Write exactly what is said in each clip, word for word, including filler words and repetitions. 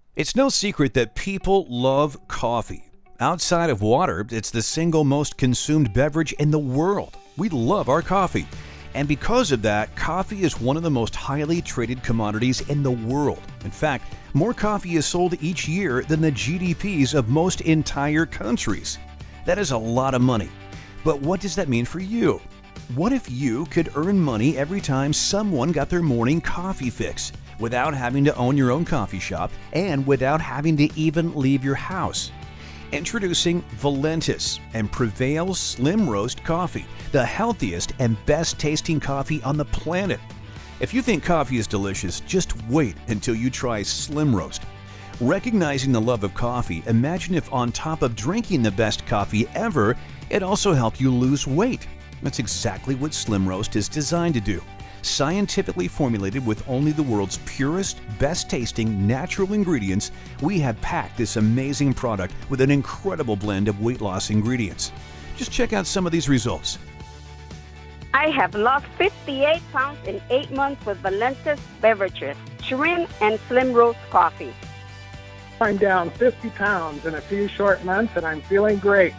It's no secret that people love coffee. Outside of water, it's the single most consumed beverage in the world. We love our coffee. And because of that, coffee is one of the most highly traded commodities in the world. In fact, more coffee is sold each year than the G D Ps of most entire countries. That is a lot of money. But what does that mean for you? What if you could earn money every time someone got their morning coffee fix, without having to own your own coffee shop and without having to even leave your house? Introducing Valentis and Prevail Slim Roast Coffee, the healthiest and best tasting coffee on the planet. If you think coffee is delicious, just wait until you try Slim Roast. Recognizing the love of coffee, imagine if on top of drinking the best coffee ever, it also helped you lose weight. That's exactly what Slim Roast is designed to do. Scientifically formulated with only the world's purest, best-tasting natural ingredients, we have packed this amazing product with an incredible blend of weight loss ingredients. Just check out some of these results. I have lost fifty-eight pounds in eight months with Valentis beverages, shrimp and Slim Roast coffee. I'm down fifty pounds in a few short months and I'm feeling great.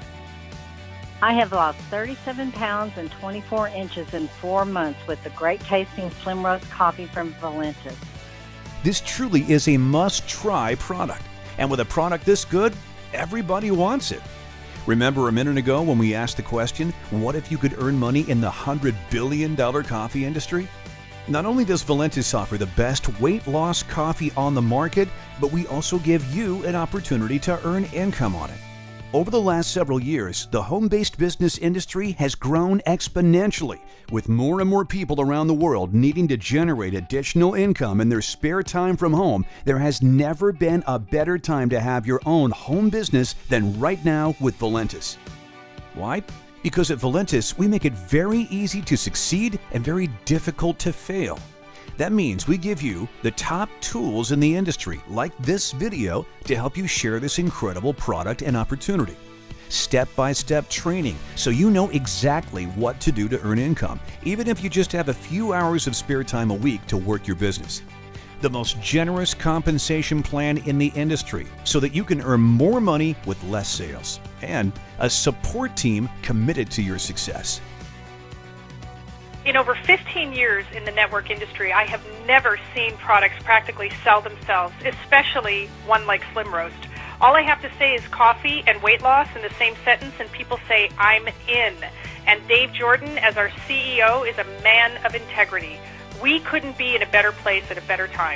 I have lost thirty-seven pounds and twenty-four inches in four months with the great tasting Slim Roast coffee from Valentis. This truly is a must-try product. And with a product this good, everybody wants it. Remember a minute ago when we asked the question, what if you could earn money in the one hundred billion dollar coffee industry? Not only does Valentis offer the best weight loss coffee on the market, but we also give you an opportunity to earn income on it. Over the last several years, the home-based business industry has grown exponentially, with more and more people around the world needing to generate additional income in their spare time from home. There has never been a better time to have your own home business than right now with Valentis. Why? Because at Valentis, we make it very easy to succeed and very difficult to fail. That means we give you the top tools in the industry, like this video, to help you share this incredible product and opportunity. Step-by-step training, so you know exactly what to do to earn income, even if you just have a few hours of spare time a week to work your business. The most generous compensation plan in the industry, so that you can earn more money with less sales. And a support team committed to your success. In over fifteen years in the network industry, I have never seen products practically sell themselves, especially one like Slim Roast. All I have to say is coffee and weight loss in the same sentence, and people say, I'm in. And Dave Jordan, as our C E O, is a man of integrity. We couldn't be in a better place at a better time.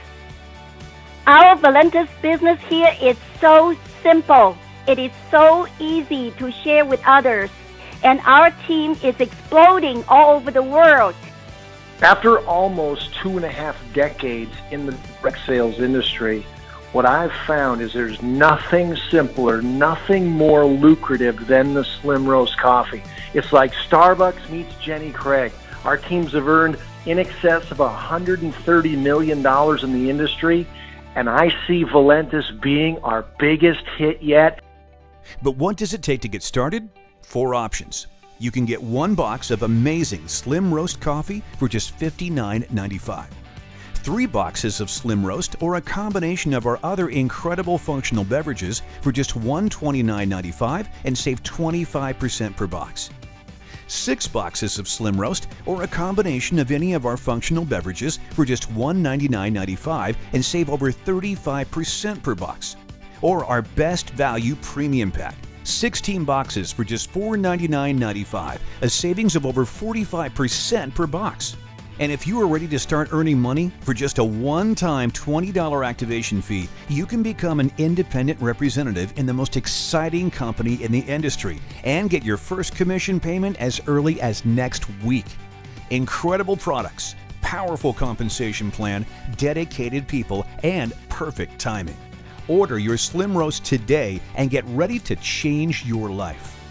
Our Valentis business here is so simple. It is so easy to share with others. And our team is exploding all over the world. After almost two and a half decades in the direct sales industry, what I've found is there's nothing simpler, nothing more lucrative than the Slim Roast coffee. It's like Starbucks meets Jenny Craig. Our teams have earned in excess of one hundred thirty million dollars in the industry, and I see Valentis being our biggest hit yet. But what does it take to get started? Four options. You can get one box of amazing Slim Roast coffee for just fifty-nine ninety-five. Three boxes of Slim Roast or a combination of our other incredible functional beverages for just one hundred twenty-nine ninety-five and save twenty-five percent per box. Six boxes of Slim Roast or a combination of any of our functional beverages for just one hundred ninety-nine ninety-five and save over thirty-five percent per box. Or our best value premium pack. sixteen boxes for just four hundred ninety-nine ninety-five, a savings of over forty-five percent per box. And if you are ready to start earning money for just a one-time twenty dollar activation fee, you can become an independent representative in the most exciting company in the industry and get your first commission payment as early as next week. Incredible products, powerful compensation plan, dedicated people, and perfect timing. Order your Slim Roast today and get ready to change your life.